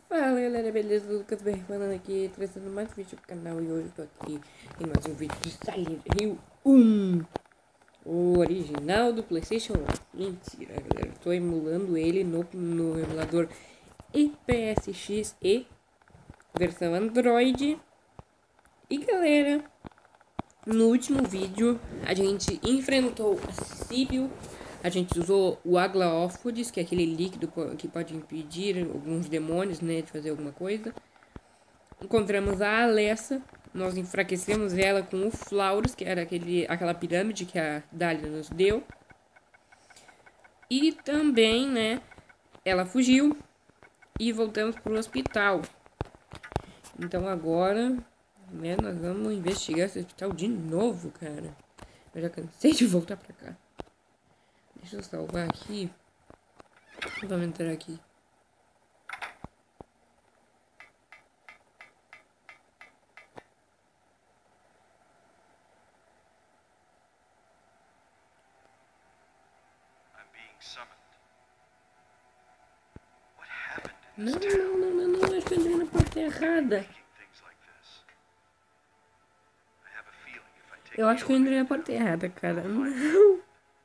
Fala galera, beleza? Lucas BR falando aqui, trazendo mais vídeo pro canal. E hoje eu tô aqui em mais um vídeo de Silent Hill 1, o original do PlayStation 1. Mentira, galera, eu tô emulando ele no emulador IPSX-E, versão Android. E galera, no último vídeo a gente enfrentou a Sibyl. A gente usou o Aglaophods, que é aquele líquido que pode impedir alguns demônios, né, de fazer alguma coisa. Encontramos a Alessa. Nós enfraquecemos ela com o Flauros, que era aquela pirâmide que a Dália nos deu. E também, né, ela fugiu e voltamos para o hospital. Então agora, né, nós vamos investigar esse hospital de novo, cara. Eu já cansei de voltar pra cá. Deixa eu salvar aqui. Vamos entrar aqui. Não, acho que eu entrei na porta errada. Eu acho que eu entrei na porta errada, cara. Não.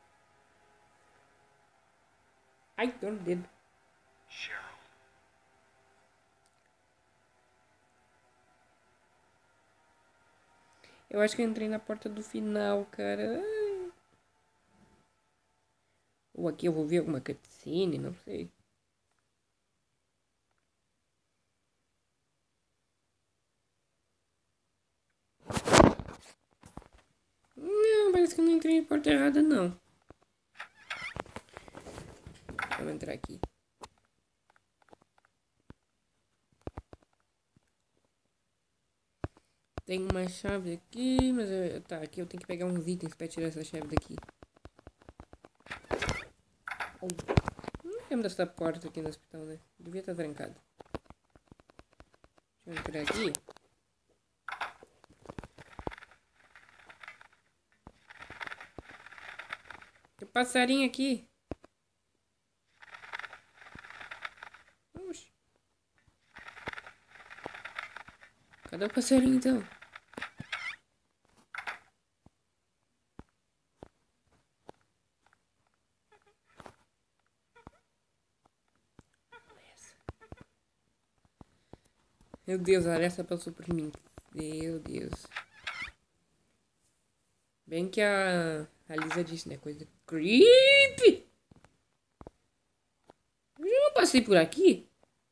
Ai, dor no dedo. Eu acho que eu entrei na porta do final, cara. Ai. Ou aqui eu vou ver alguma cutscene, não sei. Não, parece que eu não entrei na porta errada, não. Vamos entrar aqui. Tem uma chave aqui, mas tá, aqui eu tenho que pegar uns itens pra tirar essa chave daqui. Não lembro dessa porta aqui no hospital, né? Devia estar trancada. Deixa eu entrar aqui. Tem um passarinho aqui. Oxi. Cadê o passarinho então? Meu Deus, a Alessa passou por mim. Meu Deus. Bem que a Lisa disse, né? Coisa creepy. Eu já não passei por aqui?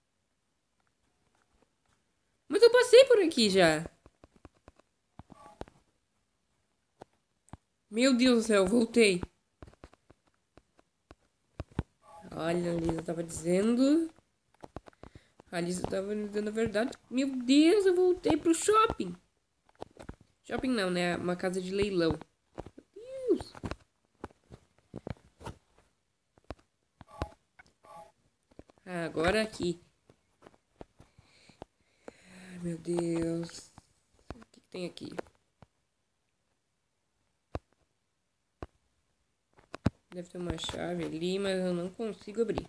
Mas eu passei por aqui já. Meu Deus do céu, voltei. Olha, a Lisa tava dizendo... A Lisa tava me dando a verdade. Meu Deus, eu voltei pro shopping. Shopping não, né? Uma casa de leilão. Meu Deus. Ah, agora aqui. Ai, meu Deus. O que tem aqui? Deve ter uma chave ali, mas eu não consigo abrir.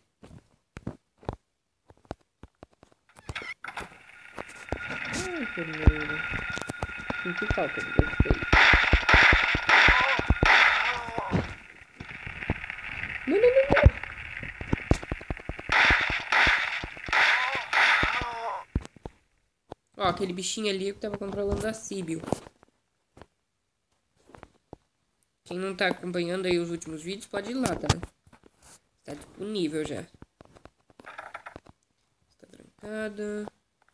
Ai, vermelho. Senti falta de vocês. Não. Ó, aquele bichinho ali que tava controlando a Sibyl. Quem não tá acompanhando aí os últimos vídeos, pode ir lá, tá? Tá disponível já. Está trancada.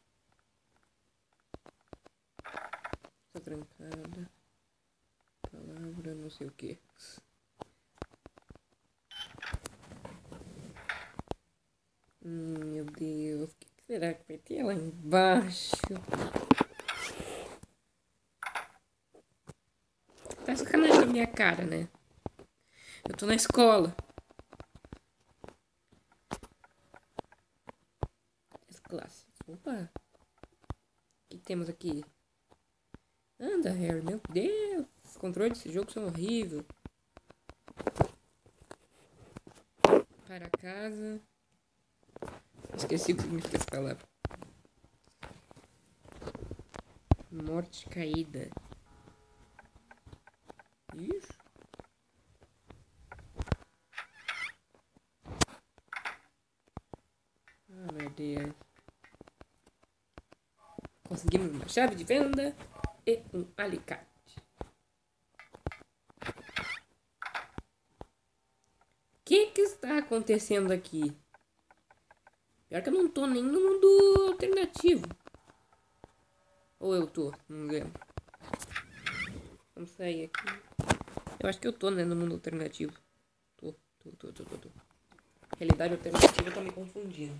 Está trancada. Palavra, não sei o que. Meu Deus. O que será que vai ter lá embaixo? Tá sacanagem na minha cara, né? Eu tô na escola. As classes. Opa. O que temos aqui? Anda, Harry. Meu Deus. Os controles desse jogo são horríveis. Para casa. Esqueci o que significa essa palavra. Morte caída. Isso. Ah, meu Deus. Conseguimos uma chave de fenda e um alicate. O que está acontecendo aqui? Pior que eu não tô nem no mundo alternativo. Ou eu tô? Não lembro. Vamos sair aqui. Eu acho que eu tô, né, no mundo alternativo. Tô. Realidade alternativa tá me confundindo.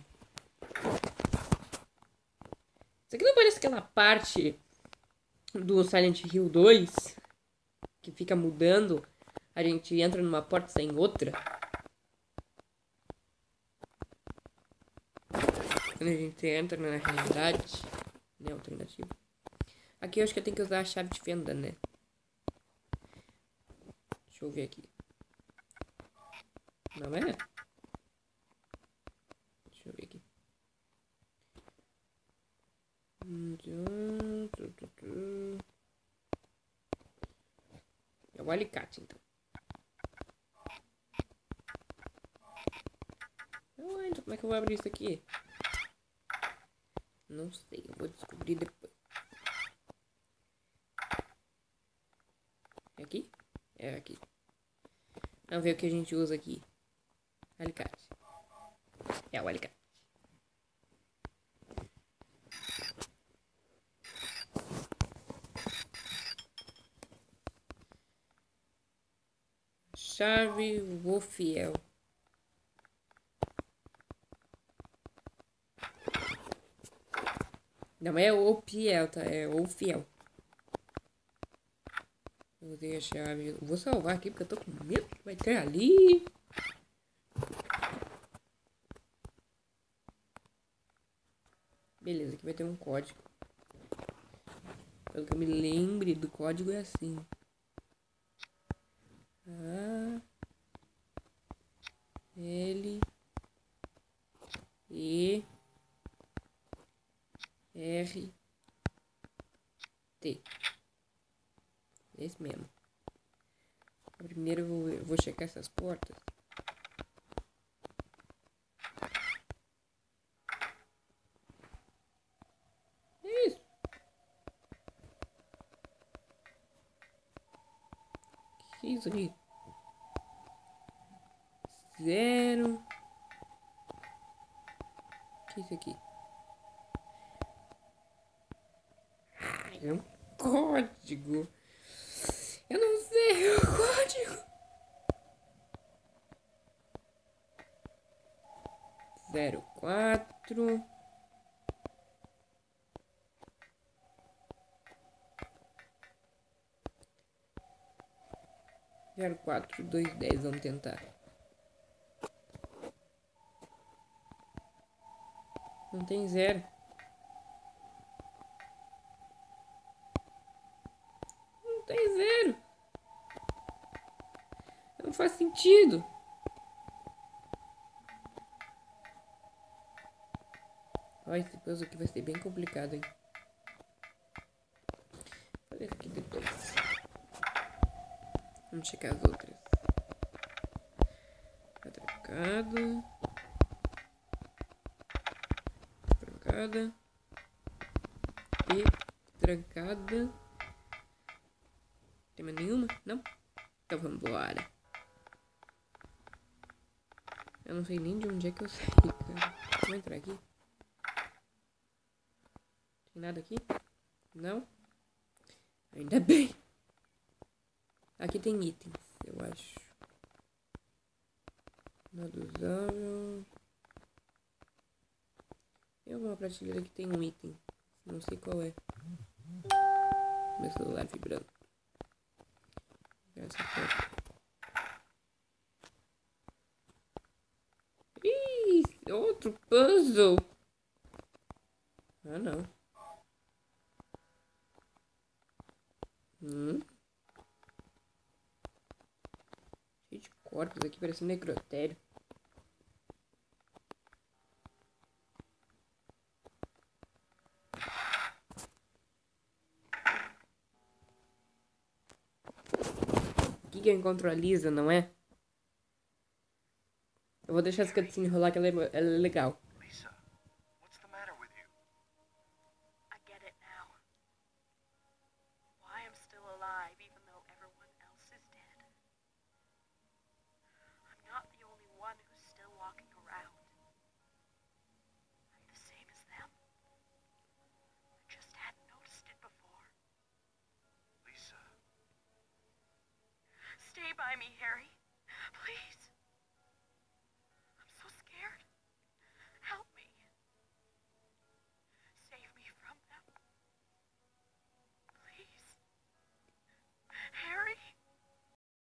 Isso aqui não parece aquela parte do Silent Hill 2 que fica mudando, a gente entra numa porta e sai em outra? Quando a gente entra na realidade, né, alternativa. Aqui eu acho que eu tenho que usar a chave de fenda, né? Deixa eu ver aqui. Não é? Deixa eu ver aqui. É o alicate, então. Então como é que eu vou abrir isso aqui? Não sei, eu vou descobrir depois. É aqui? É aqui. Vamos ver o que a gente usa aqui. Alicate. É o alicate. Chave Wolfiel. Não é o Piel, tá? É o Fiel. Eu usei a chave. Eu vou salvar aqui porque eu tô com medo que vai ter ali. Beleza, aqui vai ter um código. Pelo que eu me lembre do código é assim. A L E R T. Esse mesmo. Primeiro eu vou checar essas portas. É isso. Que é isso aqui? 0. O que é isso aqui? É um código. Eu não sei o código. 04 04210. Vamos tentar. Não tem 0. Não tem 0. Não faz sentido. Olha, esse puzzle aqui vai ser bem complicado, hein? Vou fazer isso aqui depois. Vamos checar as outras. Tá trancada. Trancada. E trancada. Tem mais nenhuma? Não? Então vamos embora. Eu não sei nem de onde é que eu saí, cara. Vou entrar aqui. Tem nada aqui? Não? Ainda bem. Aqui tem itens, eu acho. Nada usável. Tem alguma prateleira que tem um item. Não sei qual é. Meu celular vibrando. Essa porta. Ih, outro puzzle. Ah, não. Cheio de corpos aqui, parece um necrotério. aqui que eu encontro a Lisa, não é? Eu vou deixar essa cutscene rolar que ela é legal. Lisa, what's the matter with you? I get it now. Why I'm still alive even though everyone else is dead. I'm not the only one who's still walking around. I'm the same as them. I just hadn't noticed it before. Lisa. Stay by me, Harry.